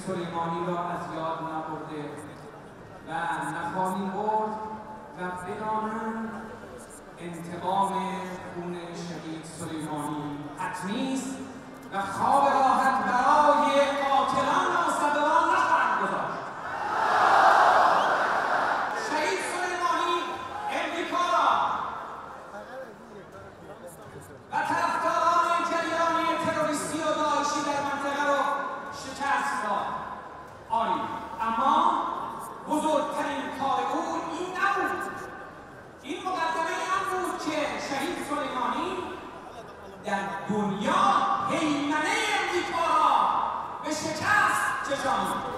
سلیمانی را از یاد نبرده و نخواهیم برد و بدانند انتقام خون شهید سلیمانی حتمی است و خواب راحت برای قاتلان و مستبدان نخواهند گذاشت. شهید سلیمانی امریکا را و طرفداران جریان تروریستی و داعشی در منطقه را شکست داد. آری، اما بزرگترین کار او این نبود. این مقدمه آن بود که شهید سلیمانی در دنیا هیمنه امریکا را به شکست کشاند.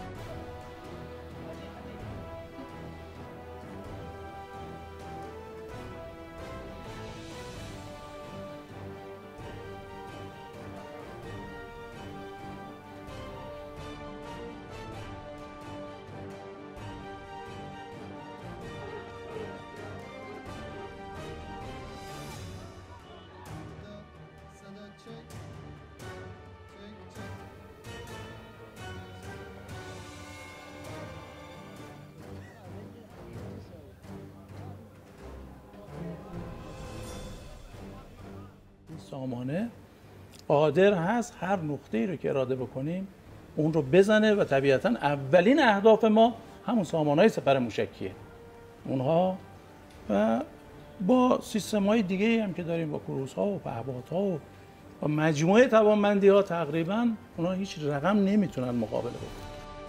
سامانه قادر هست هر نقطه‌ای رو که اراده بکنیم اون رو بزنه و طبیعتاً اولین اهداف ما همون سامانه‌های سپر موشکیه. اونها و با سیستم‌های دیگه‌ای هم که داریم با کروزها و پهپادها و مجموعه توانمندی‌ها تقریباً اونها هیچ رقم نمیتونن مقابله بکنن.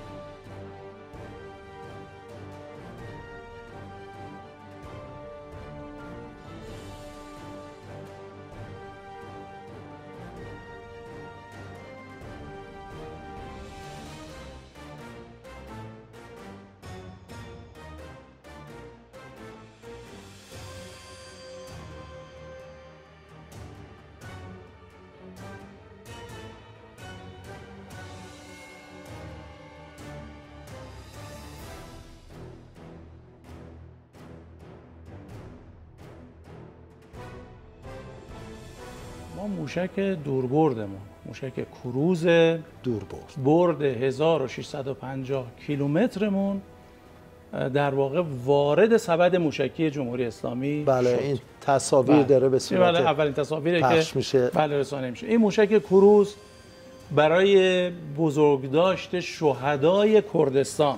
ما موشک دوربردمون، موشک کروز برد 1650 کیلومترمون در واقع وارد سبد موشکی جمهوری اسلامی بله شد. این تصاویر داره به صورت بله اولین تصاویری پخش که میشه. بله رسانه میشه. این موشک کروز برای بزرگداشت شهدای کردستان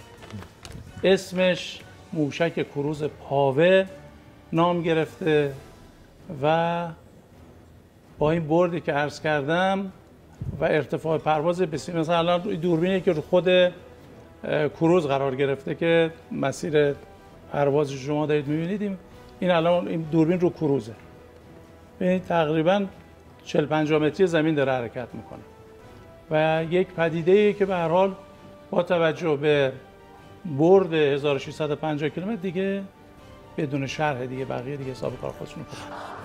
اسمش موشک کروز پاوه نام گرفته و با این بردی که عرض کردم و ارتفاع پرواز بسیار مثلا دوربینی که رو خود کروز قرار گرفته که مسیر پرواز شما دارید می‌بینید این الان این دوربین رو کروزه. ببینید تقریبا 40-50 متری زمین داره حرکت میکنه و یک پدیده‌ای که به هر حال با توجه به برد 1650 کیلومتر دیگه بدون شرح دیگه بقیه دیگه حساب کار خودشون کنن.